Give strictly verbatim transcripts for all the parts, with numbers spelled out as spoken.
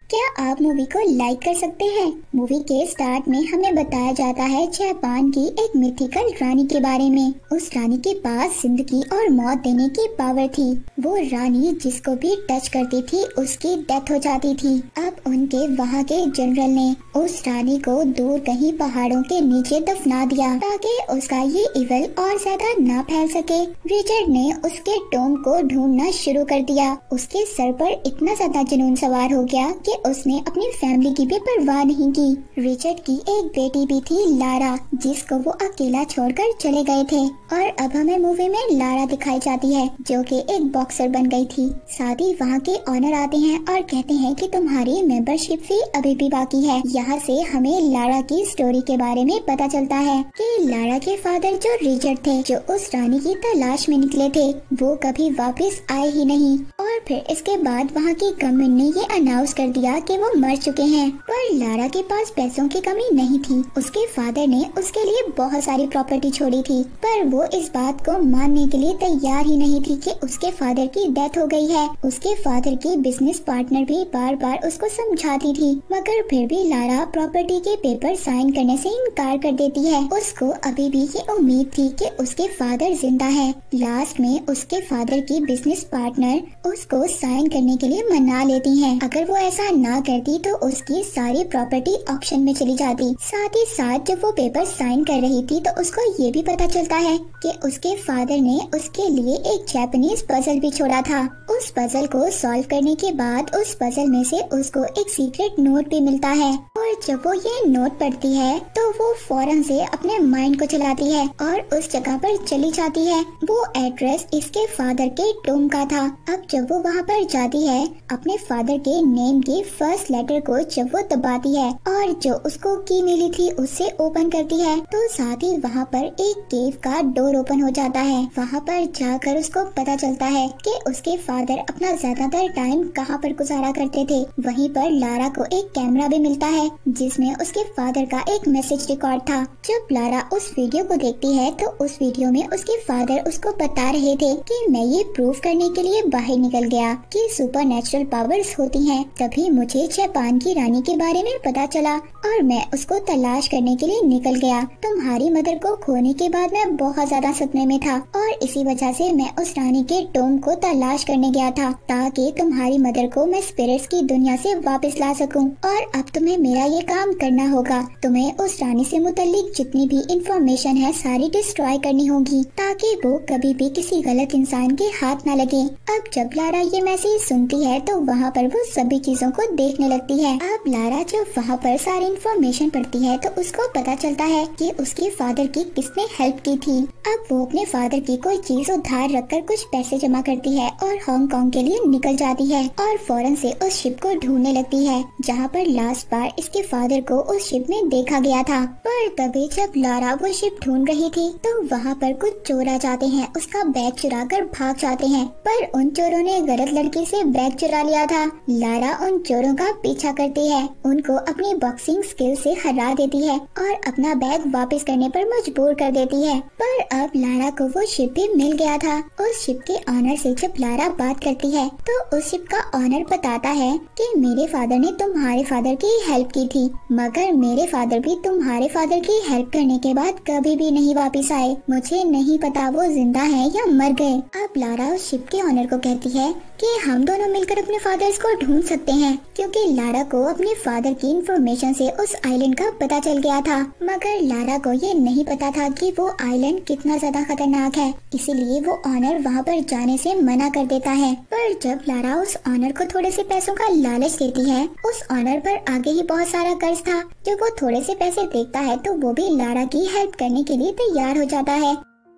क्या आप मूवी को लाइक कर सकते हैं? मूवी के स्टार्ट में हमें बताया जाता है जापान की एक मिथिकल रानी के बारे में। उस रानी के पास जिंदगी और मौत देने की पावर थी। वो रानी जिसको भी टच करती थी उसकी डेथ हो जाती थी। अब उनके वहाँ के जनरल ने उस रानी को दूर कहीं पहाड़ों के नीचे दफना दिया ताकि उसका ये इवल और ज्यादा ना फैल सके। रिचर्ड ने उसके टॉम को ढूंढना शुरू कर दिया। उसके सर पर इतना ज्यादा जुनून सवार हो गया कि उसने अपनी फैमिली की भी परवाह नहीं की। रिचर्ड की एक बेटी भी थी लारा, जिसको वो अकेला छोड़कर चले गए थे। और अब हमें मूवी में लारा दिखाई जाती है जो कि एक बॉक्सर बन गई थी। साथ ही वहाँ के ऑनर आते हैं और कहते हैं कि तुम्हारी मेंबरशिप फी अभी भी बाकी है। यहाँ से हमें लारा की स्टोरी के बारे में पता चलता है कि लारा के फादर जो रिचर्ड थे, जो उस रानी की तलाश में निकले थे, वो कभी वापस आए ही नहीं। और फिर इसके बाद वहाँ की गवर्नमेंट ने ये अनाउंस कर दिया कि वो मर चुके हैं। पर लारा के पास पैसों की कमी नहीं थी। उसके फादर ने उसके लिए बहुत सारी प्रॉपर्टी छोड़ी थी, पर वो इस बात को मानने के लिए तैयार ही नहीं थी कि उसके फादर की डेथ हो गई है। उसके फादर की बिजनेस पार्टनर भी बार बार उसको समझाती थी, मगर फिर भी लारा प्रॉपर्टी के पेपर साइन करने से इनकार कर देती है। उसको अभी भी ये उम्मीद थी कि उसके फादर जिंदा है। लास्ट में उसके फादर की बिजनेस पार्टनर उसको साइन करने के लिए मना लेती है। अगर वो ऐसा ना करती तो उसकी सारी प्रॉपर्टी ऑक्शन में चली जाती। साथ ही साथ जब वो पेपर साइन कर रही थी तो उसको ये भी पता चलता है कि उसके फादर ने उसके लिए एक जापानीज पजल भी छोड़ा था। उस पजल को सॉल्व करने के बाद उस पजल में से उसको एक सीक्रेट नोट भी मिलता है। और जब वो ये नोट पढ़ती है तो वो फौरन से अपने माइंड को चलाती है और उस जगह पर चली जाती है। वो एड्रेस इसके फादर के टॉम का था। अब जब वो वहाँ पर जाती है, अपने फादर के नेम की फर्स्ट लेटर को जब वो दबाती है और जो उसको की मिली थी उससे ओपन करती है, तो साथ ही वहाँ पर एक केव का डोर ओपन हो जाता है। वहाँ पर जाकर उसको पता चलता है कि उसके फादर अपना ज्यादातर टाइम कहाँ पर गुजारा करते थे। वहीं पर लारा को एक कैमरा भी मिलता है जिसमें उसके फादर का एक मैसेज रिकॉर्ड था। जब लारा उस वीडियो को देखती है तो उस वीडियो में उसके फादर उसको बता रहे थे कि मैं ये प्रूव करने के लिए बाहर निकल गया कि सुपर नेचुरल पावर्स होती हैं। तभी मुझे जापान की रानी के बारे में पता चला और मैं उसको तलाश करने के लिए निकल गया। तुम्हारी मदर को खोने के बाद मैं बहुत ज्यादा सपने में था और इसी वजह से मैं उस रानी के टॉम को तलाश करने गया था ताकि तुम्हारी मदर को मैं स्पिरिट्स की दुनिया से वापस ला सकूं। और अब तुम्हें मेरा ये काम करना होगा। तुम्हें उस रानी से मुताल्लिक जितनी भी इंफॉर्मेशन है सारी डिस्ट्रॉय करनी होगी ताकि वो कभी भी किसी गलत इंसान के हाथ न लगे। अब जब लारा ये मैसेज सुनती है तो वहाँ पर वो सभी चीजों को देखने लगती है। अब लारा जब वहाँ पर सारी इंफॉर्मेशन पढ़ती है तो उसको पता चलता है कि उसके फादर की किसने हेल्प की थी। अब वो अपने फादर की कोई चीज उधार रखकर कुछ पैसे जमा करती है और हांगकांग के लिए निकल जाती है और फौरन से उस शिप को ढूंढने लगती है जहाँ पर लास्ट बार इसके फादर को उस शिप में देखा गया था। पर तभी जब लारा वो शिप ढूंढ रही थी तो वहाँ पर कुछ चोर आ जाते हैं, उसका बैग चुरा कर भाग जाते हैं। पर उन चोरों ने गलत लड़की से बैग चुरा लिया था। लारा उन चोरों का पीछा करती है, उनको अपनी बॉक्सिंग स्किल से हरा देती है और अपना बैग वापस करने पर मजबूर कर देती है। पर अब लारा को वो शिप भी मिल गया था। उस शिप के ऑनर से जब लारा बात करती है तो उस शिप का ऑनर बताता है कि मेरे फादर ने तुम्हारे फादर की हेल्प की थी, मगर मेरे फादर भी तुम्हारे फादर की हेल्प करने के बाद कभी भी नहीं वापस आए। मुझे नहीं पता वो जिंदा है या मर गए। अब लारा उस शिप के ऑनर को कहती है कि हम दोनों मिलकर अपने फादर्स को ढूंढ सकते हैं, क्योंकि लारा को अपने फादर की इंफॉर्मेशन से उस आइलैंड का पता चल गया था। मगर लारा को ये नहीं पता था कि वो आइलैंड कितना ज्यादा खतरनाक है, इसीलिए वो ऑनर वहाँ पर जाने से मना कर देता है। पर जब लारा उस ऑनर को थोड़े से पैसों का लालच देती है, उस ऑनर पर आगे ही बहुत सारा कर्ज था। जब वो थोड़े से पैसे देखता है तो वो भी लारा की हेल्प करने के लिए तैयार हो जाता है।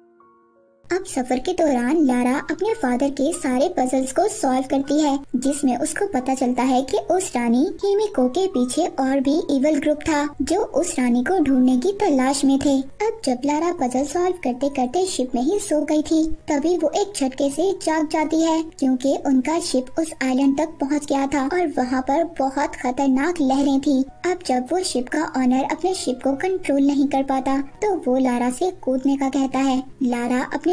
अब सफर के दौरान लारा अपने फादर के सारे पजल्स को सॉल्व करती है, जिसमें उसको पता चलता है कि उस रानी हिमिको के पीछे और भी इवल ग्रुप था जो उस रानी को ढूंढने की तलाश में थे। अब जब लारा पजल सॉल्व करते करते शिप में ही सो गई थी, तभी वो एक झटके से जाग जाती है क्योंकि उनका शिप उस आइलैंड तक पहुंच गया था और वहाँ पर बहुत खतरनाक लहरें थी। अब जब वो शिप का ऑनर अपने शिप को कंट्रोल नहीं कर पाता तो वो लारा से कूदने का कहता है। लारा अपने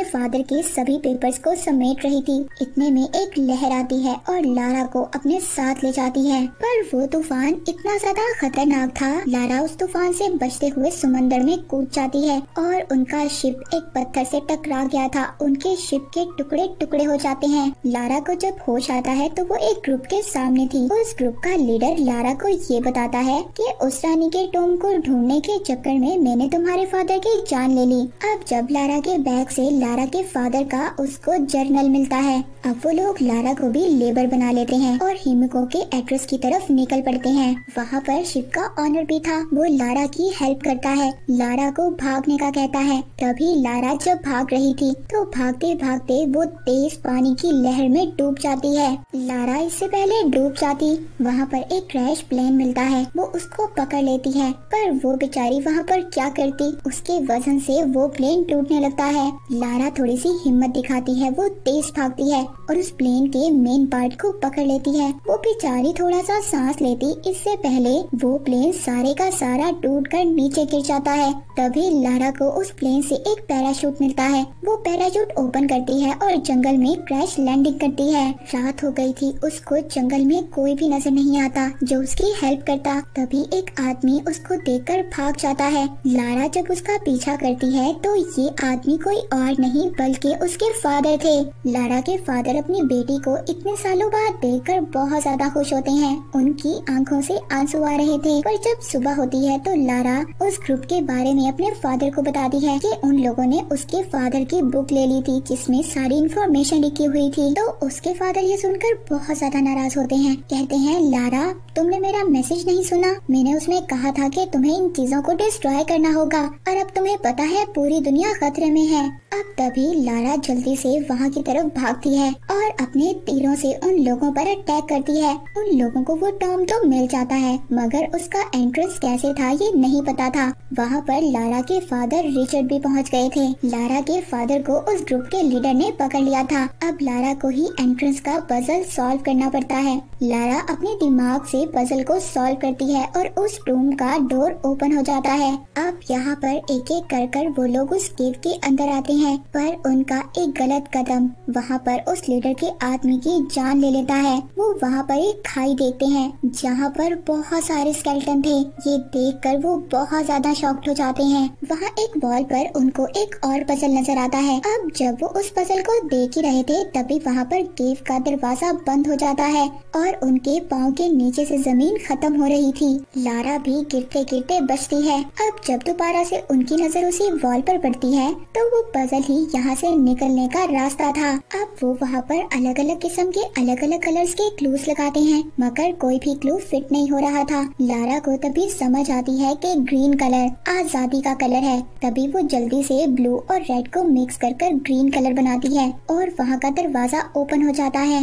फादर के सभी पेपर्स को समेट रही थी। इतने में एक लहर आती है और लारा को अपने साथ ले जाती है, पर वो तूफान इतना ज्यादा खतरनाक था। लारा उस तूफान से बचते हुए समंदर में कूद जाती है और उनका शिप एक पत्थर से टकरा गया था। उनके शिप के टुकड़े टुकड़े हो जाते हैं। लारा को जब होश आता है तो वो एक ग्रुप के सामने थी। उस ग्रुप का लीडर लारा को ये बताता है कि उस रानी के टॉम को ढूंढने के चक्कर में मैंने तुम्हारे फादर की जान ले ली। अब जब लारा के बैग से लारा के फादर का उसको जर्नल मिलता है। अब वो लोग लारा को भी लेबर बना लेते हैं और हिमिको के एड्रेस की तरफ निकल पड़ते हैं। वहाँ पर शिप का ऑनर भी था। वो लारा की हेल्प करता है, लारा को भागने का कहता है। तभी लारा जब भाग रही थी तो भागते भागते वो तेज पानी की लहर में डूब जाती है। लारा इससे पहले डूब जाती। वहाँ पर एक क्रैश प्लेन मिलता है, वो उसको पकड़ लेती है, पर वो बेचारी वहाँ पर क्या करती, उसके वजन से वो प्लेन टूटने लगता है। लारा थोड़ी सी हिम्मत दिखाती है, वो तेज भागती है और उस प्लेन के मेन पार्ट को पकड़ लेती है। वो बेचारी थोड़ा सा सांस लेती इससे पहले वो प्लेन सारे का सारा टूटकर नीचे गिर जाता है। तभी लारा को उस प्लेन से एक पैराशूट मिलता है। वो पैराशूट ओपन करती है और जंगल में क्रैश लैंडिंग करती है। रात हो गई थी, उसको जंगल में कोई भी नजर नहीं आता जो उसकी हेल्प करता। तभी एक आदमी उसको देखकर भाग जाता है। लारा जब उसका पीछा करती है तो ये आदमी कोई और नहीं बल्कि उसके फादर थे। लारा के फादर अपनी बेटी को इतने सालों बाद देखकर बहुत ज्यादा खुश होते हैं। उनकी आंखों से आंसू आ रहे थे। पर जब सुबह होती है तो लारा उस ग्रुप के बारे में अपने फादर को बताती है कि उन लोगों ने उसके फादर की बुक ले ली थी जिसमें सारी इन्फॉर्मेशन लिखी हुई थी। तो उसके फादर ये सुनकर बहुत ज्यादा नाराज होते हैं। कहते हैं, लारा तुमने मेरा मैसेज नहीं सुना, मैंने उसमें कहा था कि तुम्हें इन चीजों को डिस्ट्रॉय करना होगा और अब तुम्हें पता है पूरी दुनिया खतरे में है। अब तभी लारा जल्दी से वहाँ की तरफ भागती है और अपने तीरों से उन लोगों पर अटैक करती है। उन लोगों को वो टॉम तो मिल जाता है मगर उसका एंट्रेंस कैसे था ये नहीं पता था। वहाँ पर लारा के फादर रिचर्ड भी पहुँच गए थे। लारा के फादर को उस ग्रुप के लीडर ने पकड़ लिया था। अब लारा को ही एंट्रेंस का पजल सॉल्व करना पड़ता है। लारा अपने दिमाग से पजल को सॉल्व करती है और उस रूम का डोर ओपन हो जाता है। अब यहाँ पर एक एक कर कर वो लोग उस केव के अंदर आते हैं, पर उनका एक गलत कदम वहाँ पर उस लीडर के आदमी की जान ले लेता है। वो वहाँ पर एक खाई देखते हैं जहाँ पर बहुत सारे स्केलेटन थे। ये देखकर वो बहुत ज्यादा शॉक्ड हो जाते हैं। वहाँ एक वॉल पर उनको एक और पजल नजर आता है। अब जब वो उस पजल को देख ही रहे थे तभी वहाँ पर केव का दरवाजा बंद हो जाता है और उनके पाँव के नीचे से जमीन खत्म हो रही थी। लारा भी गिरते गिरते बचती है। अब जब दोबारा से उनकी नजर उसी वॉल पर पड़ती है तो वो पजल ही यहाँ से निकलने का रास्ता था। अब वो वहाँ पर अलग अलग किस्म के अलग अलग कलर्स के क्लूज लगाते हैं मगर कोई भी क्लू फिट नहीं हो रहा था। लारा को तभी समझ आती है कि ग्रीन कलर आजादी का कलर है। तभी वो जल्दी से ब्लू और रेड को मिक्स कर कर ग्रीन कलर बनाती है और वहाँ का दरवाजा ओपन हो जाता है।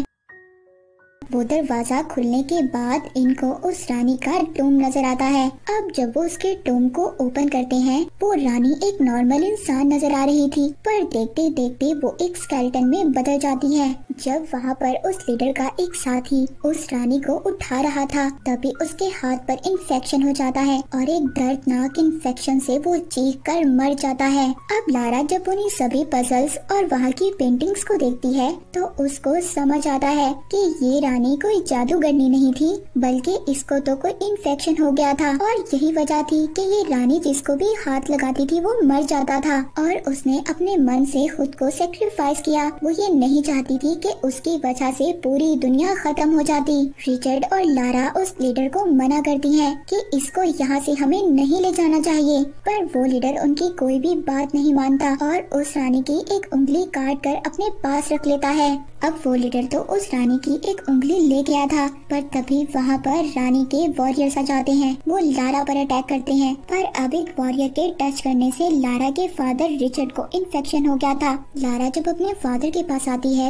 वो दरवाजा खुलने के बाद इनको उस रानी का टोम नजर आता है। अब जब वो उसके टोम को ओपन करते हैं वो रानी एक नॉर्मल इंसान नजर आ रही थी, पर देखते देखते वो एक स्केलेटन में बदल जाती है। जब वहाँ पर उस लीडर का एक साथी उस रानी को उठा रहा था तभी उसके हाथ पर इन्फेक्शन हो जाता है और एक दर्दनाक इन्फेक्शन से वो चीख कर मर जाता है। अब लारा जब उन्हीं सभी पजल्स और वहाँ की पेंटिंग्स को देखती है तो उसको समझ आता है कि ये रानी कोई जादूगरनी नहीं थी बल्कि इसको तो कोई इन्फेक्शन हो गया था और यही वजह थी कि ये रानी जिसको भी हाथ लगाती थी वो मर जाता था और उसने अपने मन से खुद को सेक्रीफाइस किया। वो ये नहीं चाहती थी कि उसकी वजह से पूरी दुनिया खत्म हो जाती। रिचर्ड और लारा उस लीडर को मना करती हैं कि इसको यहाँ से हमें नहीं ले जाना चाहिए, पर वो लीडर उनकी कोई भी बात नहीं मानता और उस रानी की एक उंगली काट कर अपने पास रख लेता है। अब वो लीडर तो उस रानी की एक उंगली ले गया था, पर तभी वहाँ पर रानी के वॉरियर्स आ जाते हैं। वो लारा पर अटैक करते हैं, पर अब एक वॉरियर के टच करने से लारा के फादर रिचर्ड को इन्फेक्शन हो गया था। लारा जब अपने फादर के पास आती है तो उसके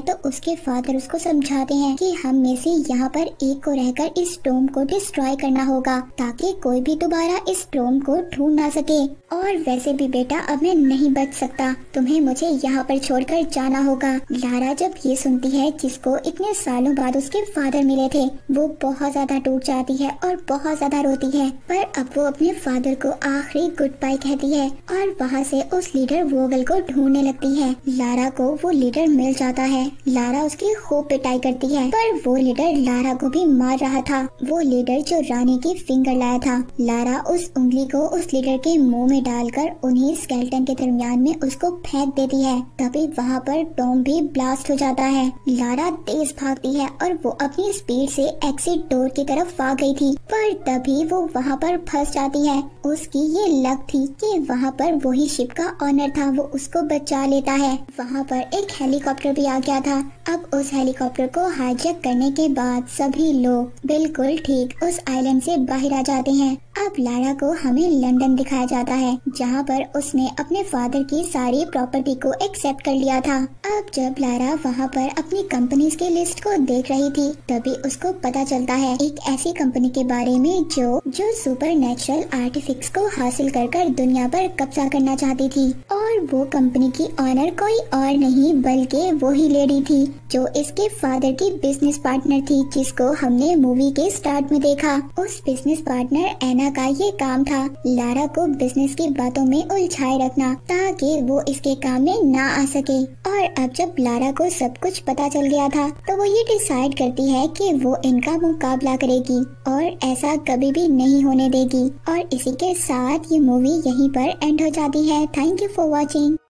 उसके फादर उसको समझाते हैं कि हम में से यहाँ पर एक को रहकर इस टॉम को डिस्ट्रॉय करना होगा ताकि कोई भी दोबारा इस टॉम को ढूंढ ना सके। और वैसे भी बेटा अब मैं नहीं बच सकता, तुम्हें मुझे यहाँ पर छोड़कर जाना होगा। लारा जब ये सुनती है जिसको इतने सालों बाद उसके फादर मिले थे, वो बहुत ज्यादा टूट जाती है और बहुत ज्यादा रोती है। पर अब वो अपने फादर को आखिरी गुड बाय कहती है और वहाँ से उस लीडर वोगल को ढूंढने लगती है। लारा को वो लीडर मिल जाता है। लारा उसकी खूब पिटाई करती है पर वो लीडर लारा को भी मार रहा था। वो लीडर जो रानी की फिंगर लाया था। लारा उस उंगली को उस लीडर के मुंह में डालकर उन्हीं स्केलेटन के दरमियान में उसको फेंक देती है। तभी वहाँ पर टॉम भी ब्लास्ट हो जाता है। लारा तेज भागती है और वो अपनी स्पीड से एग्जिट डोर की तरफ आ गई थी, पर तभी वो वहाँ पर फंस जाती है। उसकी ये लक थी कि वहाँ पर वही शिप का ऑनर था, वो उसको बचा लेता है। वहाँ पर एक हेलीकॉप्टर भी आ गया था। अब उस हेलीकॉप्टर को हाईजैक करने के बाद सभी लोग बिल्कुल ठीक उस आइलैंड से बाहर आ जाते हैं। अब लारा को हमें लंदन दिखाया जाता है जहाँ पर उसने अपने फादर की सारी प्रॉपर्टी को एक्सेप्ट कर लिया था। अब जब लारा वहाँ पर अपनी कंपनीज की लिस्ट को देख रही थी तभी उसको पता चलता है एक ऐसी कंपनी के बारे में जो जो सुपर नेचुरल आर्टिफिक्स को हासिल कर कर दुनिया पर कब्जा करना चाहती थी। और वो कंपनी की ऑनर कोई और नहीं बल्कि वही लेडी थी जो इसके फादर की बिजनेस पार्टनर थी, जिसको हमने मूवी के स्टार्ट में देखा। उस बिजनेस पार्टनर एना का ये काम था लारा को बिजनेस की बातों में उलझाए रखना ताकि वो इसके काम में ना आ सके। और अब जब लारा को सब कुछ पता चल गया था तो वो ये डिसाइड करती है कि वो इनका मुकाबला करेगी और ऐसा कभी भी नहीं होने देगी। और इसी के साथ ये मूवी यहीं पर एंड हो जाती है। Thank you for watching.